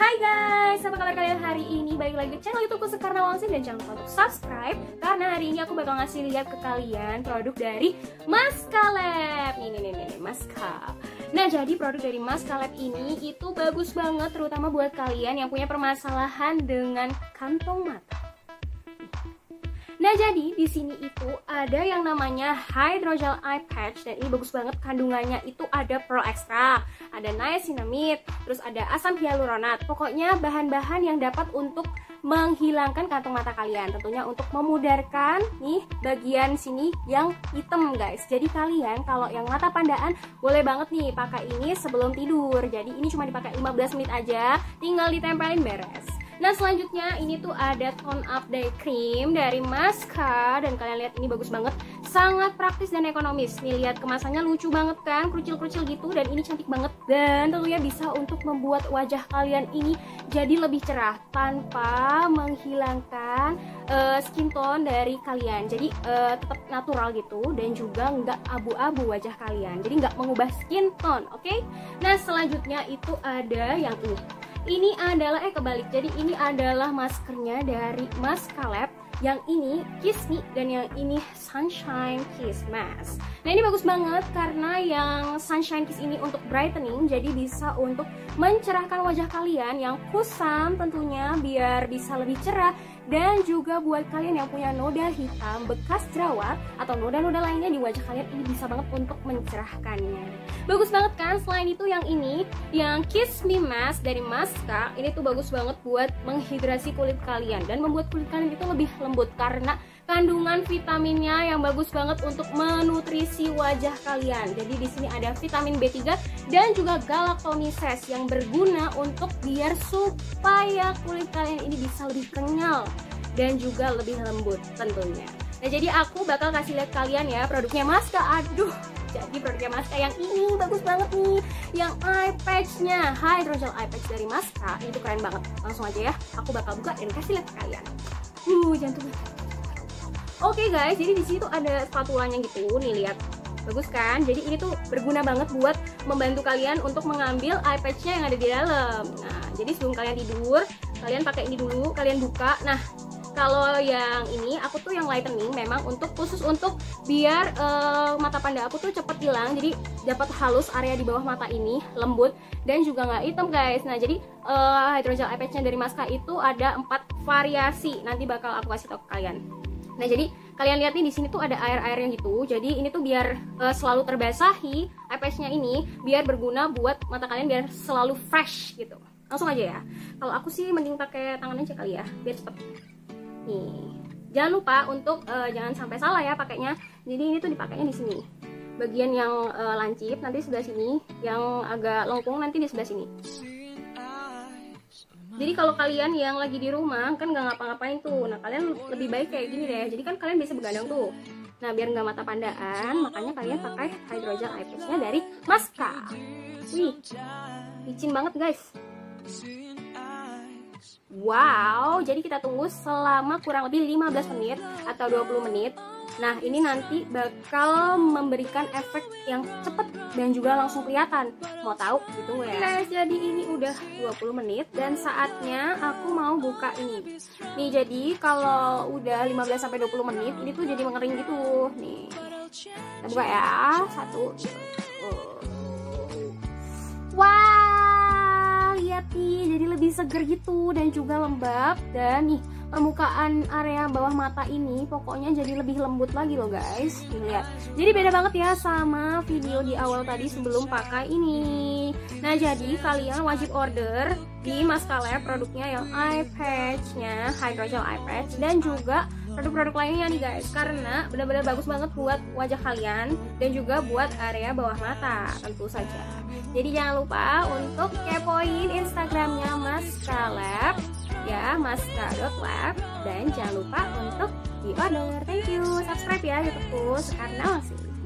Hai guys, apa kabar kalian hari ini? Balik lagi ke channel YouTubeku Sekarna Wangsin dan jangan lupa untuk subscribe karena hari ini aku bakal ngasih lihat ke kalian produk dari Maskalab. Nih Maska. Nah, jadi produk dari Maskalab ini itu bagus banget terutama buat kalian yang punya permasalahan dengan kantong mata. Nah, jadi di sini itu ada yang namanya Hydrogel Eye Patch dan ini bagus banget, kandungannya itu ada pearl extra, ada niacinamide, terus ada asam hyaluronat. Pokoknya bahan-bahan yang dapat untuk menghilangkan kantong mata kalian, tentunya untuk memudarkan nih bagian sini yang hitam guys. Jadi kalian kalau yang mata pandaan boleh banget nih pakai ini sebelum tidur. Jadi ini cuma dipakai 15 menit aja, tinggal ditempelin beres. Nah, selanjutnya ini tuh ada Tone Up Day Cream dari Maska dan kalian lihat ini bagus banget, sangat praktis dan ekonomis. Nih lihat kemasannya lucu banget kan, krucil-krucil gitu, dan ini cantik banget dan tentunya bisa untuk membuat wajah kalian ini jadi lebih cerah tanpa menghilangkan skin tone dari kalian. Jadi tetap natural gitu dan juga nggak abu-abu wajah kalian. Jadi nggak mengubah skin tone, oke? Nah, selanjutnya itu ada yang ini. Ini adalah kebalik, jadi ini adalah maskernya dari Maskalab. Yang ini Kiss Me dan yang ini Sunshine Kiss Mask. Nah, ini bagus banget karena yang Sunshine Kiss ini untuk brightening, jadi bisa untuk mencerahkan wajah kalian yang kusam tentunya biar bisa lebih cerah. Dan juga buat kalian yang punya noda hitam, bekas jerawat, atau noda-noda lainnya di wajah kalian, ini bisa banget untuk mencerahkannya. Bagus banget kan? Selain itu yang ini, yang Kiss Me Mask dari Maska, ini tuh bagus banget buat menghidrasi kulit kalian dan membuat kulit kalian itu lebih lembut karena kandungan vitaminnya yang bagus banget untuk menutrisi wajah kalian. Jadi di sini ada vitamin B3 dan juga galactonises yang berguna untuk biar supaya kulit kalian ini bisa lebih kenyal dan juga lebih lembut tentunya. Nah, jadi aku bakal kasih lihat kalian ya produknya Maska. Aduh, jadi produknya Maska yang ini bagus banget nih. Yang eye patch-nya, Hydrogel Eye Patch dari Maska, ini tuh keren banget. Langsung aja ya, aku bakal buka dan kasih lihat ke kalian. Jantung. Oke guys, jadi di sini tuh ada spatulanya gitu, nih lihat. Bagus kan? Jadi ini tuh berguna banget buat membantu kalian untuk mengambil eye patch-nya yang ada di dalam. Nah, jadi sebelum kalian tidur, kalian pakai ini dulu, kalian buka. Nah, kalau yang ini aku tuh yang lightening memang untuk khusus untuk biar mata panda aku tuh cepet hilang, jadi dapat halus area di bawah mata ini, lembut dan juga nggak hitam guys. Nah, jadi Hydrogel Eye Patch-nya dari Maska itu ada 4 variasi, nanti bakal aku kasih tau ke kalian. Nah, jadi kalian lihat nih di sini tuh ada air-airnya gitu. Jadi ini tuh biar selalu terbasahi eye patch-nya ini, biar berguna buat mata kalian biar selalu fresh gitu. Langsung aja ya. Kalau aku sih mending pakai tangan aja kali ya, biar cepet. Nih, jangan lupa untuk jangan sampai salah ya pakainya. Jadi ini tuh dipakainya di sini. Bagian yang lancip nanti sebelah sini, yang agak lengkung nanti di sebelah sini. Jadi kalau kalian yang lagi di rumah kan nggak ngapa-ngapain tuh, nah kalian lebih baik kayak gini deh. Jadi kan kalian bisa begadang tuh. Nah, biar nggak mata pandaan, makanya kalian pakai Hydrogel Eye Patch-nya dari Maska. Wih, licin banget guys. Wow, jadi kita tunggu selama kurang lebih 15 menit atau 20 menit. Nah, ini nanti bakal memberikan efek yang cepet dan juga langsung kelihatan. Mau tahu? Gitu ya. Guys, jadi ini udah 20 menit dan saatnya aku mau buka ini. Nih, jadi kalau udah 15-20 menit, ini tuh jadi mengering gitu. Nih, kita buka ya. 1. Wow, lihat nih, jadi lebih seger gitu dan juga lembab. Dan nih, permukaan area bawah mata ini pokoknya jadi lebih lembut lagi loh guys. Lihat, jadi beda banget ya sama video di awal tadi sebelum pakai ini. Nah, jadi kalian wajib order di Maskalab produknya yang eye patch-nya, Hydrogel Eye Patch, dan juga produk-produk lainnya nih guys, karena benar-benar bagus banget buat wajah kalian dan juga buat area bawah mata tentu saja. Jadi jangan lupa untuk kepoin Instagramnya Maskalab ya, maska.lab, dan jangan lupa untuk di order. Thank you, subscribe ya YouTubeku Sekarna Wangsin.